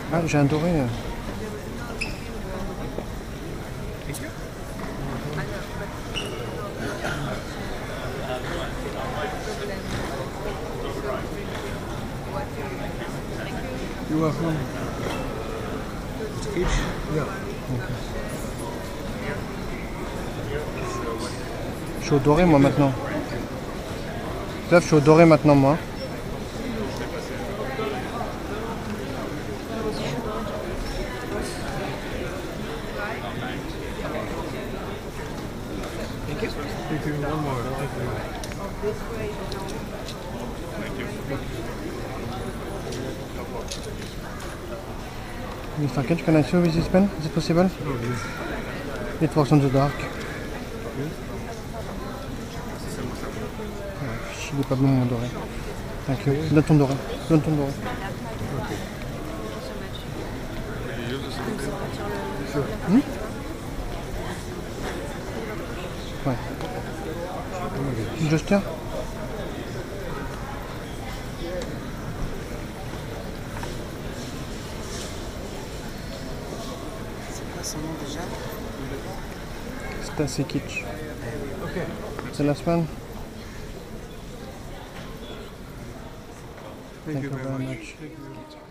Ah, j'ai un doré. You are from Each? Yeah. Je suis au doré moi maintenant. Là, je suis au doré maintenant moi. Thank you. You can one more. Thank you. Mr. Cage, can I see you with this pen? Is it possible? Oh, yes. It works on the dark. Il est pas bon mon doré. Thank you. Donne ton doré. Donne ton doré. Sure. Ouais. Just tiens. C'est quoi son nom déjà? C'est assez kitsch. Okay. C'est la semaine. Thank you Thank you very very much. much. Thank you very much.